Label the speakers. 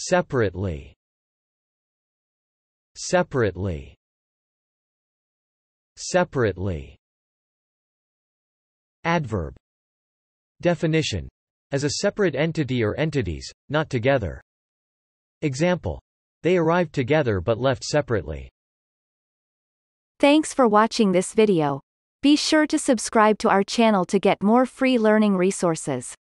Speaker 1: separately, separately, separately. Adverb. Definition: as a separate entity or entities, not together. Example: they arrived together but left separately.
Speaker 2: Thanks for watching this video. Be sure to subscribe to our channel to get more free learning resources.